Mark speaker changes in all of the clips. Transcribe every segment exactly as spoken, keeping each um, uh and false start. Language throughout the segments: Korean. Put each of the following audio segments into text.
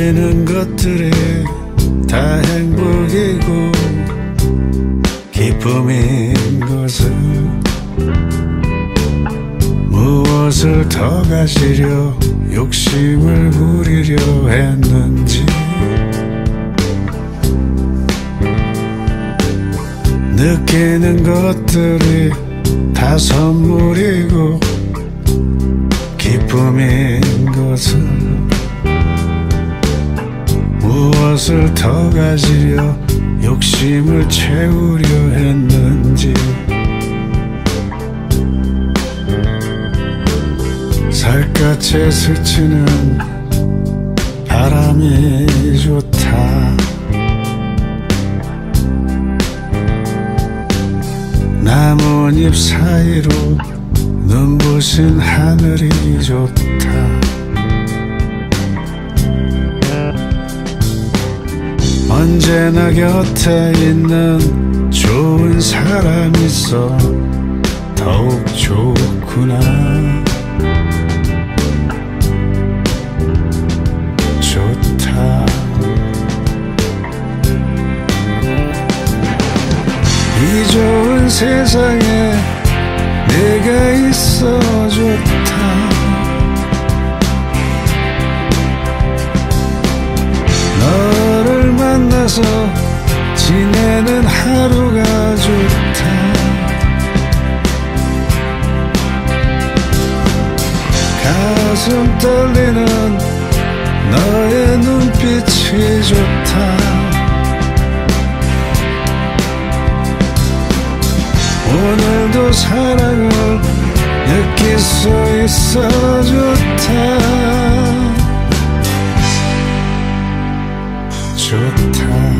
Speaker 1: 느끼는 것들이 다 행복이고 기쁨인 것을 무엇을 더 가지려 욕심을 부리려 했는지 느끼는 것들이 다 선물이고 기쁨인 것을 무엇을 더 가지려 욕심을 채우려 했는지 살갗에 스치는 바람이 좋다. 나뭇잎 사이로 눈부신 하늘이 좋다. 언제나 곁에 있는 좋은 사람 있어 더욱 좋구나. 좋다. 이 좋은 세상에 내가 있어 좋다. 너를 만나서 지내는 하루가 좋다. 가슴 떨리는 너의 눈빛이 좋다. 오늘도 사랑을 느낄 수 있어 좋다. 좋다.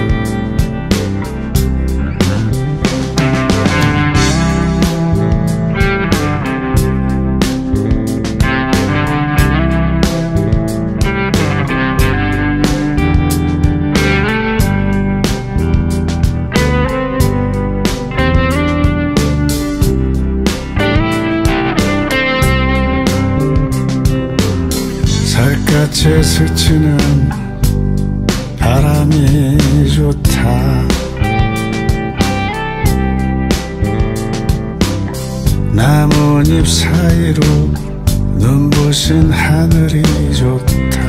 Speaker 1: 살갗에 스치는 바람이 좋다. 나뭇잎 사이로 눈부신 하늘이 좋다.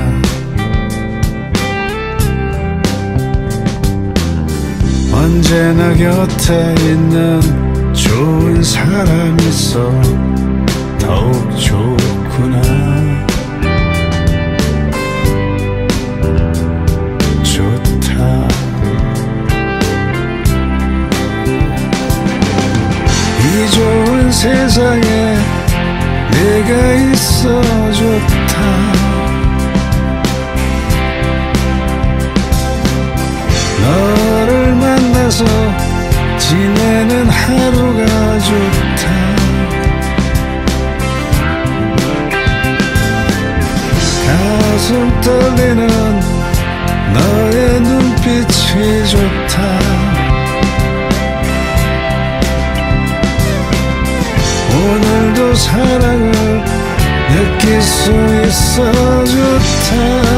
Speaker 1: 언제나 곁에 있는 좋은 사람 있어 더욱 좋구나. 이 좋은 세상에 내가 있어 좋다. 너를 만나서 지내는 하루가 좋다. 가슴 떨리는 너의 눈빛이 좋다. 오늘도 사랑을 느낄 수 있어 좋다.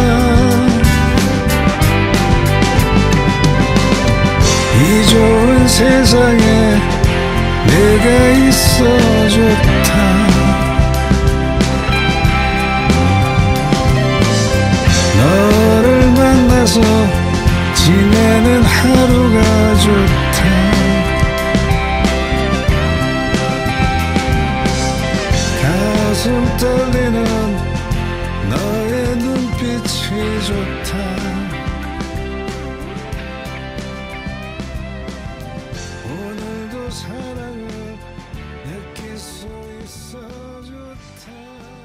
Speaker 1: 이 좋은 세상에 내가 있어 좋다. 너를 만나서 지내는 하루가 좋다. 가슴 떨리는 너의 눈빛이 좋다. 오늘도 사랑을 느낄 수 있어 좋다.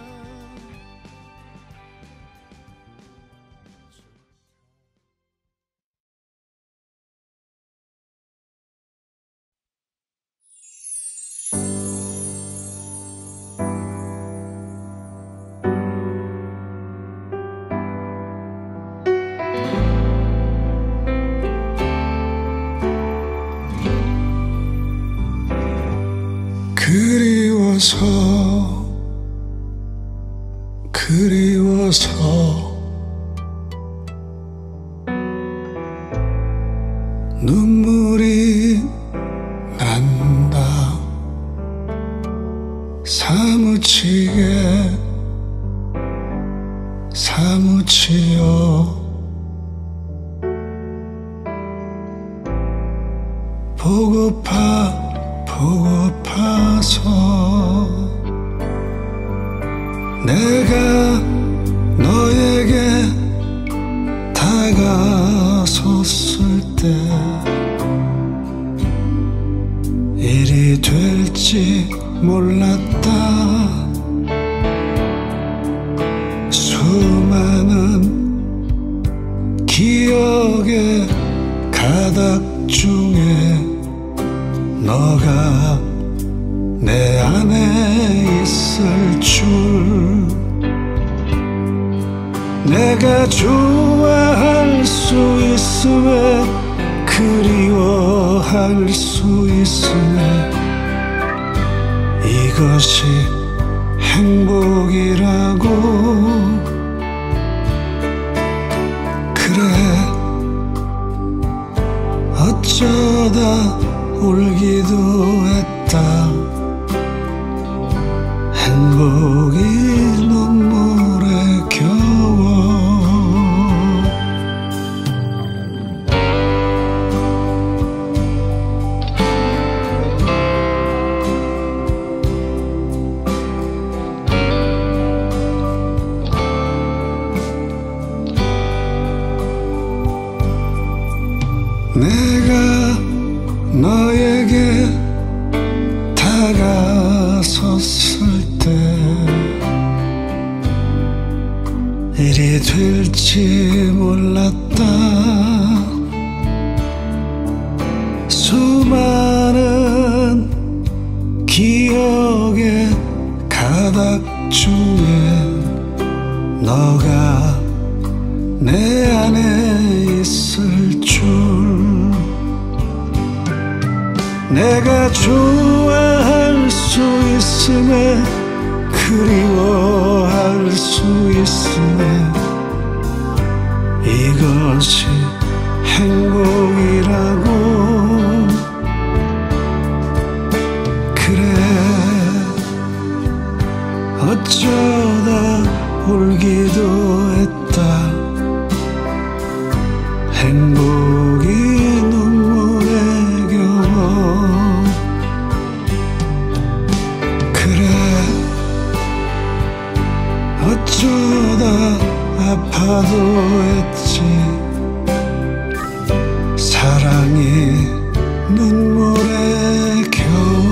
Speaker 1: 그리워서 그리워서 사무치어 보고파 보고파서 내가 너에게 다가섰을 때 일이 될지 몰랐다. 수많은 기억의 가닥 중에 너가 내 안에 있을 줄 내가 좋아할 수 있음에 그리워할 수 있음에 이것이 행복이라고 그래 어쩌다 울기도 했다. 행복이 눈물에 겨워 내가 너에게 다가섰을 때 일이 될지 몰랐다. 수많은 기억의 가닥 중에 너가 내 안에 있을 줄 내가 좋아할 수 있음에 그리워할 수 있음에 이것이 행복이라고 그래 어쩌다 울기도 했다. 행복이 눈물에 겨워 그래 어쩌다 아파도 했지. 사랑이 눈물에 겨워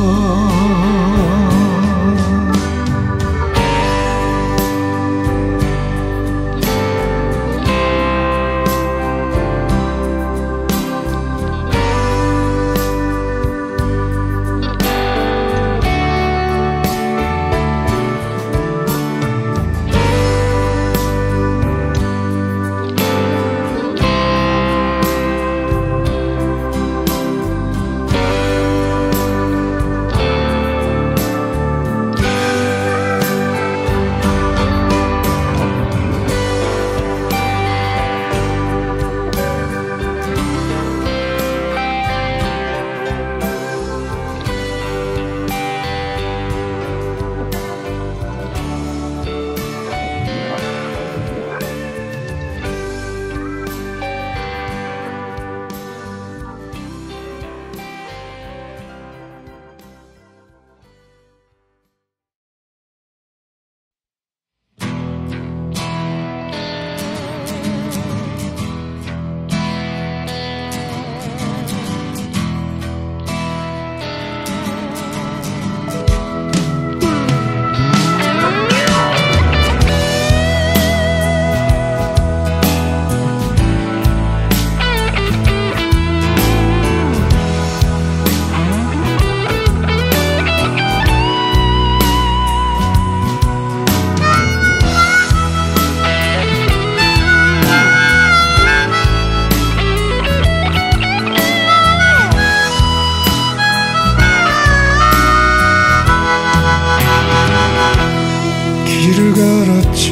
Speaker 1: 길을 걸었지.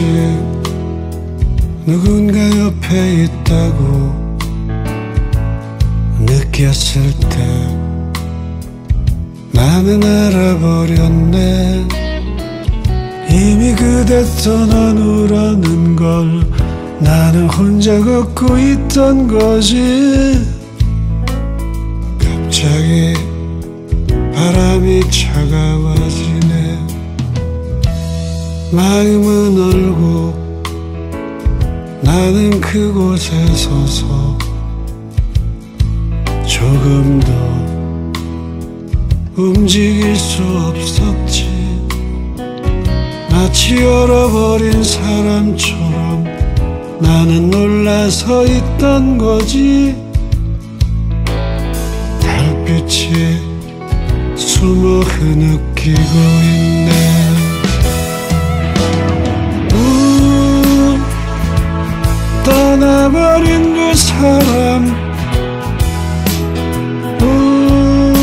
Speaker 1: 누군가 옆에 있다고 느꼈을 때 나는 알아버렸네. 이미 그대 떠나누라는 걸 나는 혼자 걷고 있던 거지. 갑자기 바람이 차가워지네. 마음은 얼고 나는 그곳에 서서 조금 더 움직일 수 없었지. 마치 얼어버린 사람처럼 나는 놀라서 있던 거지. 달빛이 숨어 흐느끼고 있네. 우, 떠나버린 그 사람, 우,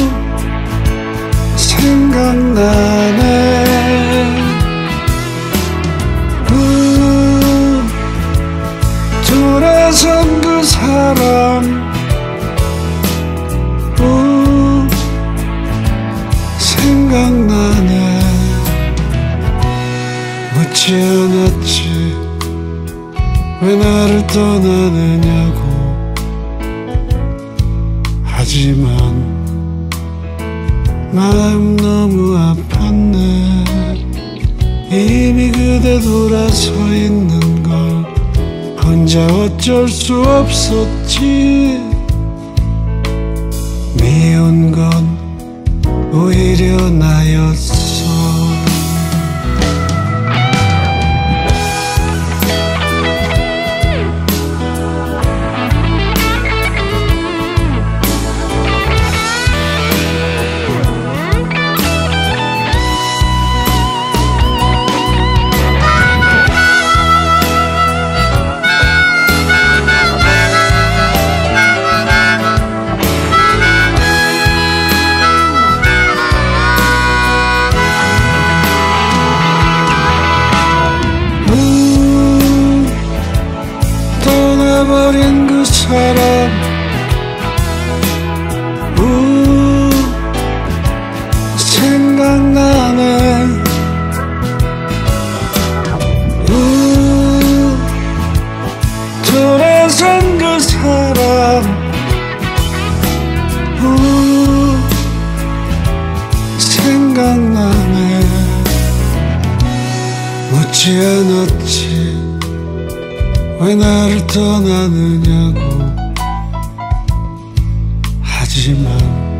Speaker 1: 생각나네. 돌아선 그 사람, 우, 생각나네. 묻지 않았지 왜 나를 떠나느냐고. 하지만 마음 너무 아팠네. 이미 그대 돌아서 있는 걸 혼자 어쩔 수 없었지. 미운 건 오히려 나였어. 떠나버린 그 사람, 우, 생각나네. 우, 돌아선 그 사람, 우, 생각나네. 묻지 않았지 왜 나를 떠나느냐고. 하지만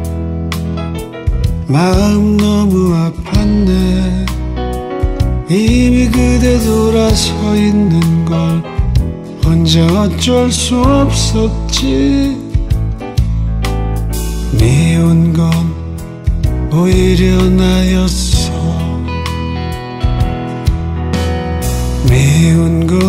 Speaker 1: 마음 너무 아팠네. 이미 그대 돌아서 있는 걸 혼자 어쩔 수 없었지. 미운 건 오히려 나였어. 미운 건